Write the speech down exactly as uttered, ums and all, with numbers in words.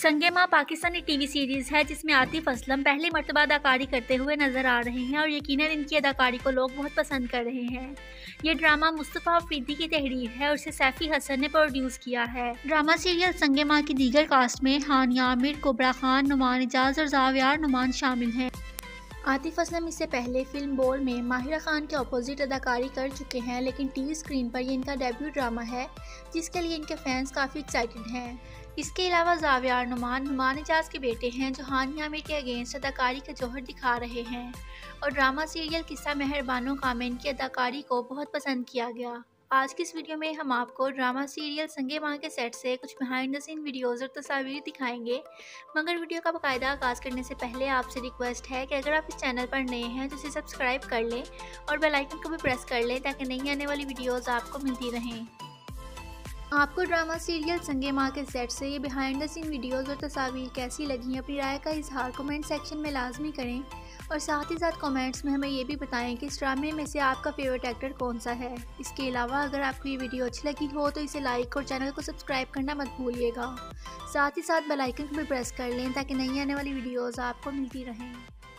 संगे मां Pakistani TV series है जिसमें आतिफ असलम पहली मर्तबा अदाकारी करते हुए नजर आ रहे हैं और यकीनन इनकी अदाकारी को लोग बहुत पसंद कर रहे हैं। ये ड्रामा मुस्तफ़ा अफरीदी की तहरीर है और इसे सैफी हसन ने प्रोड्यूस किया है। ड्रामा सीरियल संगे मां की दीगर कास्ट में हानिया आमिर, कोबरा खान, नुमान इजाज और ज़ावियार नुमान शामिल हैं। आतिफ असलम इससे पहले फिल्म बोल में माहिरा खान के अपोजिट अदाकारी कर चुके हैं, लेकिन टीवी स्क्रीन पर ये इनका डेब्यू ड्रामा है जिसके लिए इनके फैंस काफ़ी एक्साइटेड हैं। इसके अलावा ज़ावियार नुमान नुमान इजाज के बेटे हैं जो हानिया आमिर के अगेंस्ट अदाकारी का जौहर दिखा रहे हैं और ड्रामा सीरियल किस्सा मेहरबानो का में इनकी अदाकारी को बहुत पसंद किया गया। आज की इस वीडियो में हम आपको ड्रामा सीरियल संगे मां के सेट से कुछ बिहाइंड द सीन वीडियोज़ और तस्वीर दिखाएंगे, मगर वीडियो का बाकायदा आगाज़ करने से पहले आपसे रिक्वेस्ट है कि अगर आप इस चैनल पर नए हैं तो इसे सब्सक्राइब कर लें और बेल आइकन को भी प्रेस कर लें ताकि नई आने वाली वीडियोज़ आपको मिलती रहें। आपको ड्रामा सीरियल संगे मां के सेट से ये बिहाइंड द सीन वीडियोज़ और तस्वीर कैसी लगी, अपनी राय का इजहार कमेंट सेक्शन में लाजमी करें और साथ ही साथ कमेंट्स में हमें ये भी बताएं कि इस ड्रामे में से आपका फेवरेट एक्टर कौन सा है। इसके अलावा अगर आपको ये वीडियो अच्छी लगी हो तो इसे लाइक और चैनल को सब्सक्राइब करना मत भूलिएगा। साथ ही साथ बेल आइकन को भी प्रेस कर लें ताकि नई आने वाली वीडियोज़ आपको मिलती रहें।